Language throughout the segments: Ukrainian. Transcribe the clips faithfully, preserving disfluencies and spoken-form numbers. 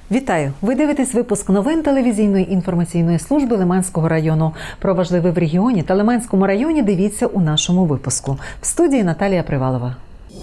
Вітаю! Ви дивитесь випуск новин телевізійної інформаційної служби Лиманського району. Про важливе в регіоні та Лиманському районі дивіться у нашому випуску. В студії Наталія Привалова.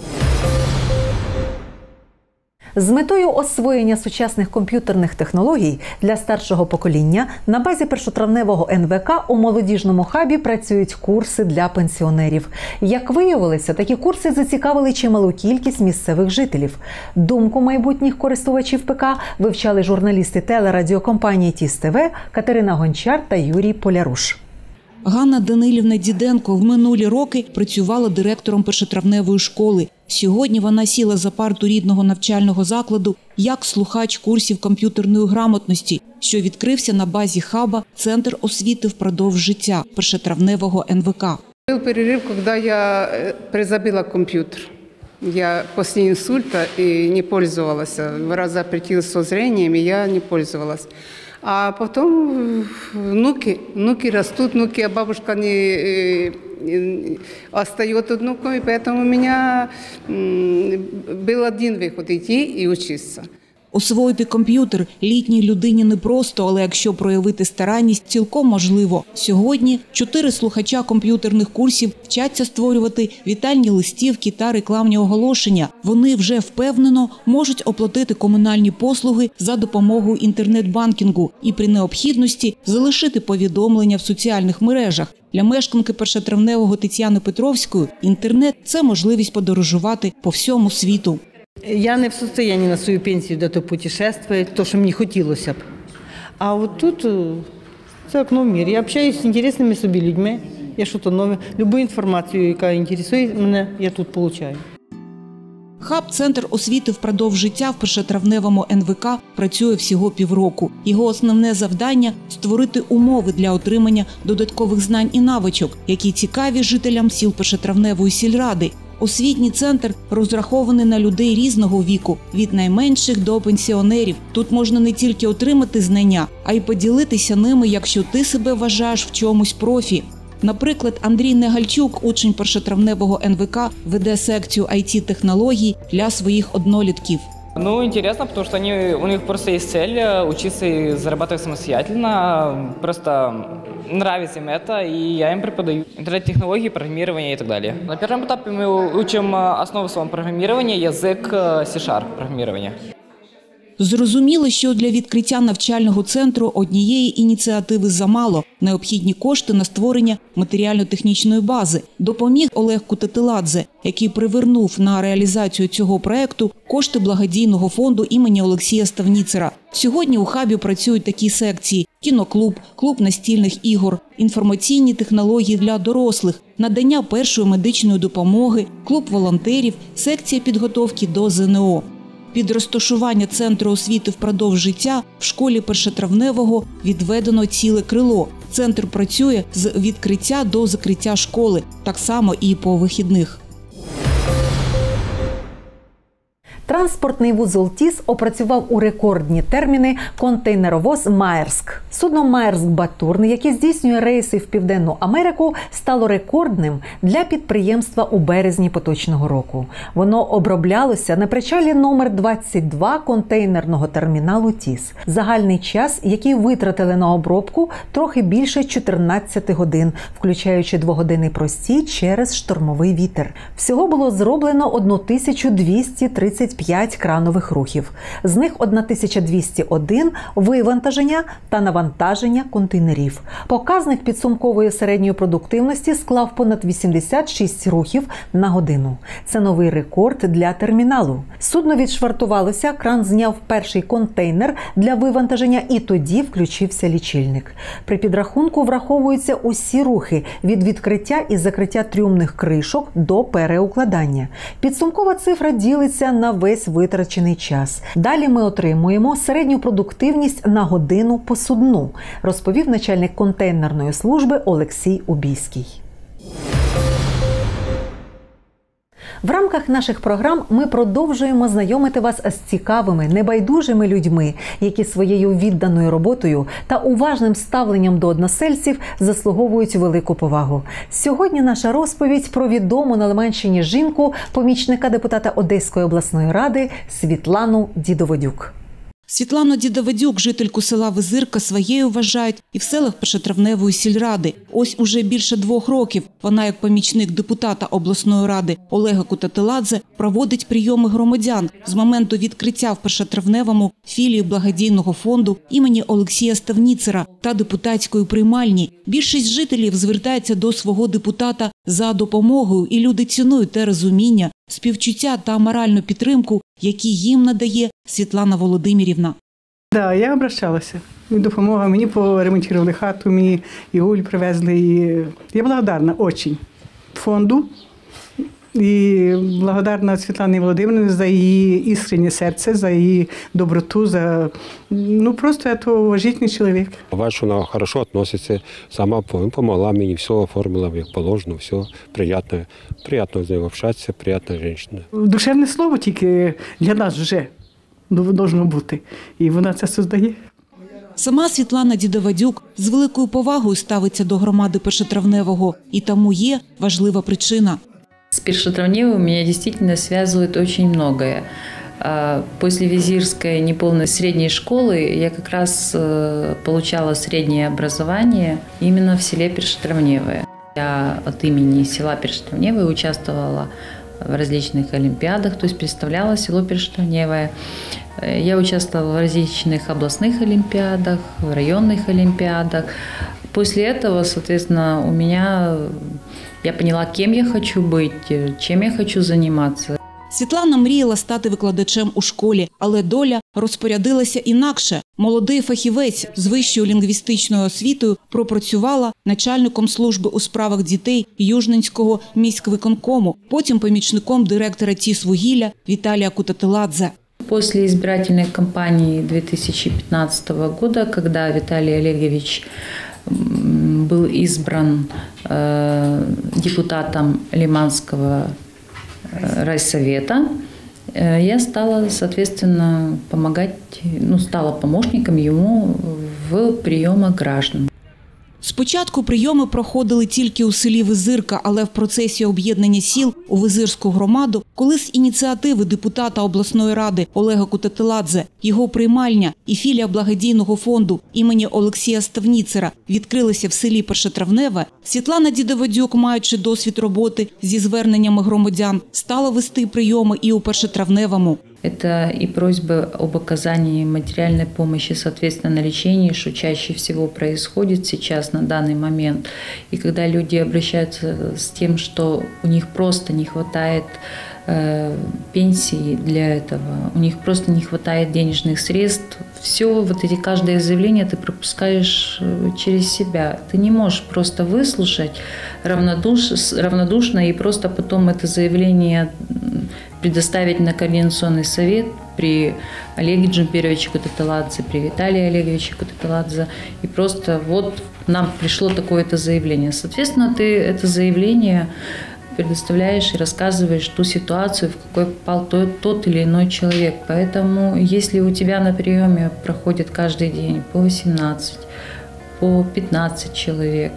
З метою освоєння сучасних комп'ютерних технологій для старшого покоління на базі першотравневого ен ве ка у молодіжному хабі працюють курси для пенсіонерів. Як виявилося, такі курси зацікавили чималу кількість місцевих жителів. Думку майбутніх користувачів ПК вивчали журналісти телерадіокомпанії ТІС ТВ Катерина Гончар та Юрій Поляруш. Ганна Данилівна Діденко в минулі роки працювала директором першотравневої школи. Сьогодні вона сіла за парту рідного навчального закладу як слухач курсів комп'ютерної грамотності, що відкрився на базі хаба «Центр освіти впродовж життя» першотравневого ен ве ка. Был перерыв, когда я призабила компьютер. Я после инсульта и не пользовалась. Врач запретил со зрением, и я не пользовалась. А потом внуки, внуки растут, внуки, а бабушка не остается внуками, поэтому у меня был один выход – идти и учиться. Освоїти комп'ютер літній людині непросто, але якщо проявити старанність, цілком можливо. Сьогодні чотири слухача комп'ютерних курсів вчаться створювати вітальні листівки та рекламні оголошення. Вони вже впевнено можуть оплатити комунальні послуги за допомогою інтернет-банкінгу і при необхідності залишити повідомлення в соціальних мережах. Для мешканки першотравневого Тетяни Петровської інтернет – це можливість подорожувати по всьому світу. Я не в состоянии на свою пенсію де-то путешествовать, то, що мені хотілося б. А от тут це окно в мир. Я общаюсь з інтересними собі людьми. Я щось нове. Любу інформацію, яка інтересує мене, я тут отримую. Хаб «Центр освіти впродовж життя» в першотравневому ен ве ка працює всього півроку. Його основне завдання – створити умови для отримання додаткових знань і навичок, які цікаві жителям сіл першотравневої сільради. Освітній центр розрахований на людей різного віку, від найменших до пенсіонерів. Тут можна не тільки отримати знання, а й поділитися ними, якщо ти себе вважаєш в чомусь профі. Наприклад, Андрій Негальчук, учень першотравневого ен ве ка, веде секцію ай ті-технологій для своїх однолітків. Ну, интересно, потому что они, у них просто есть цель учиться и зарабатывать самостоятельно. Просто нравится им это, и я им преподаю интернет-технологии, программирование и так далее. На первом этапе мы учим основы своего программирования, язык C-Sharp программирования. Зрозуміло, що для відкриття навчального центру однієї ініціативи замало. Необхідні кошти на створення матеріально-технічної бази. Допоміг Олег Кутатиладзе, який привернув на реалізацію цього проєкту кошти благодійного фонду імені Олексія Ставніцера. Сьогодні у хабі працюють такі секції – кіноклуб, клуб настільних ігор, інформаційні технології для дорослих, надання першої медичної допомоги, клуб волонтерів, секція підготовки до зе ен о. Під розташування Центру освіти впродовж життя в школі першотравневого відведено ціле крило. Центр працює з відкриття до закриття школи, так само і по вихідних. Транспортний вузол ТІС опрацював у рекордні терміни контейнеровоз «Маерск». Судно «Маерск-Батурн», яке здійснює рейси в Південну Америку, стало рекордним для підприємства у березні поточного року. Воно оброблялося на причалі номер двадцять два контейнерного терміналу ТІС. Загальний час, який витратили на обробку, трохи більше чотирнадцяти годин, включаючи двогодинний простій через штормовий вітер. Всього було зроблено тисячу двісті тридцять п'ять кранових рухів. З них тисяча двісті один – вивантаження та навантаження контейнерів. Показник підсумкової середньої продуктивності склав понад вісімдесят шість рухів на годину. Це новий рекорд для терміналу. Судно відшвартувалося, кран зняв перший контейнер для вивантаження і тоді включився лічильник. При підрахунку враховуються усі рухи від відкриття і закриття трюмних кришок до переукладання. Підсумкова цифра ділиться на весь витрачений час. Далі ми отримуємо середню продуктивність на годину по судну, розповів начальник контейнерної служби Олексій Убійський. В рамках наших програм ми продовжуємо знайомити вас з цікавими, небайдужими людьми, які своєю відданою роботою та уважним ставленням до односельців заслуговують велику повагу. Сьогодні наша розповідь про відому на Лиманщині жінку, помічника депутата Одеської обласної ради Світлану Дідоводюк. Світлану Дідоводюк, жительку села Визирка, своєю вважають і в селах Першотравневої сільради. Ось уже більше двох років вона, як помічник депутата обласної ради Олега Кутателадзе, проводить прийоми громадян з моменту відкриття в Першотравневому філії благодійного фонду імені Олексія Ставніцера та депутатської приймальні. Більшість жителів звертається до свого депутата за допомогою, і люди цінують те розуміння, співчуття та моральну підтримку, які їм надає Світлана Володимирівна. Да, я обращалася. Допомога мені поремонтували хату, мені і гуль привезли. І я благодарна очень фонду і благодарна Світлані Володимирівні за її іскреннє серце, за її доброту, за ну просто це уважительний чоловік. Бачу, вона хорошо відноситься, сама допомогла мені, все оформила як положено, все приємно, приємно з нею общатися, приємна жінка. Душевне слово тільки для нас вже должно бути, і вона це создає. Сама Світлана Дідоводюк з великою повагою ставиться до громади Першотравневого, і тому є важлива причина. С Першотравневой меня действительно связывает очень многое. После Визирской неполной средней школы я как раз получала среднее образование именно в селе Першотравневое. Я от имени села Першотравневое участвовала в различных олимпиадах, то есть представляла село Першотравневое. Я участвовала в различных областных олимпиадах, в районных олимпиадах. После этого, соответственно, у меня я поняла, кем я хочу быть, чем я хочу заниматься. Світлана мріяла стати викладачем у школі, але доля розпорядилася інакше. Молодий фахівець з вищою лінгвістичною освітою пропрацювала начальником служби у справах дітей Южненського міськвиконкому, потім помічником директора ТІС-вугілля Віталія Кутателадзе. После избирательной кампании две тысячи пятнадцатого года, когда Виталий Олегович был избран э, депутатом Лиманского э, райсовета, э, я стала, соответственно, помогать, ну, стала помощником ему в приемах граждан. Спочатку прийоми проходили тільки у селі Визирка, але в процесі об'єднання сіл у Визирську громаду, коли з ініціативи депутата обласної ради Олега Кутателадзе, його приймальня і філія благодійного фонду імені Олексія Ставніцера відкрилися в селі Першотравневе, Світлана Дідоводюк, маючи досвід роботи зі зверненнями громадян, стала вести прийоми і у Першотравневому. Это и просьбы об оказании материальной помощи, соответственно, на лечение, что чаще всего происходит сейчас на данный момент. И когда люди обращаются с тем, что у них просто не хватает э, пенсии для этого, у них просто не хватает денежных средств, все, вот эти каждое заявление ты пропускаешь через себя. Ты не можешь просто выслушать равнодуш, равнодушно и просто потом это заявление предоставить на координационный совет при Олеге Джумпировиче Кутателадзе, при Виталии Олеговиче Кутателадзе. И просто вот нам пришло такое-то заявление. Соответственно, ты это заявление предоставляешь и рассказываешь ту ситуацию, в какой попал тот, тот или иной человек. Поэтому, если у тебя на приеме проходит каждый день по восемнадцать, по пятнадцать человек,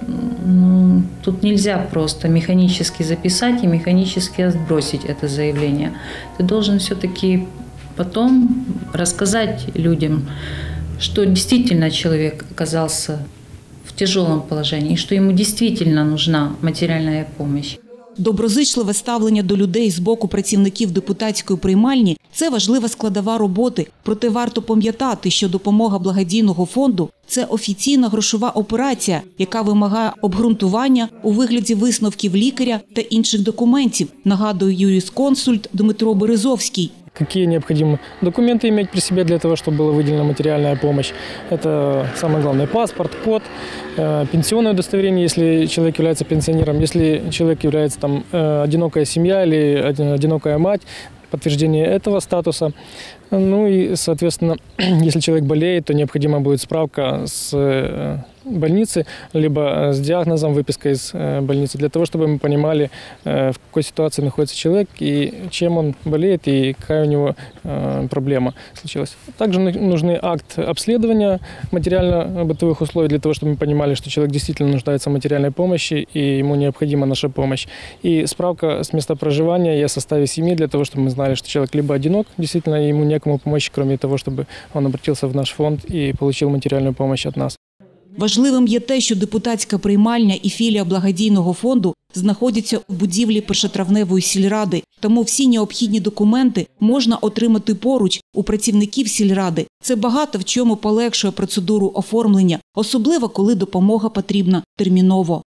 ну, тут нельзя просто механически записать и механически отбросить это заявление. Ты должен все-таки потом рассказать людям, что действительно человек оказался в тяжелом положении, и что ему действительно нужна материальная помощь. Доброзичливе ставлення до людей з боку працівників депутатської приймальні – це важлива складова роботи. Проте варто пам'ятати, що допомога благодійного фонду – це офіційна грошова операція, яка вимагає обґрунтування у вигляді висновків лікаря та інших документів, нагадує юрисконсульт Дмитро Березовський. Какие необходимы документы иметь при себе для того, чтобы была выделена материальная помощь. Это самое главное: паспорт, код, пенсионное удостоверение, если человек является пенсионером, если человек является там одинокая семья или одинокая мать, подтверждение этого статуса. Ну и, соответственно, если человек болеет, то необходима будет справка с больницы, либо с диагнозом, выпиской из больницы, для того, чтобы мы понимали, в какой ситуации находится человек и чем он болеет и какая у него проблема случилась. Также нужны акт обследования материально-бытовых условий для того, чтобы мы понимали, что человек действительно нуждается в материальной помощи и ему необходима наша помощь. И справка с места проживания и о составе семьи для того, чтобы мы знали, что человек либо одинок, действительно ему некому помочь, кроме того, чтобы он обратился в наш фонд і отримав матеріальну допомогу від нас. Важливим є те, що депутатська приймальня і філія благодійного фонду знаходяться в будівлі першотравневої сільради. Тому всі необхідні документи можна отримати поруч у працівників сільради. Це багато в чому полегшує процедуру оформлення, особливо коли допомога потрібна терміново.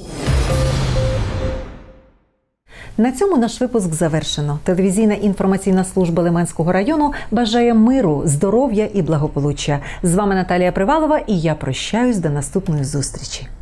На цьому наш випуск завершено. Телевізійна інформаційна служба Лиманського району бажає миру, здоров'я і благополуччя. З вами Наталія Привалова і я прощаюсь до наступної зустрічі.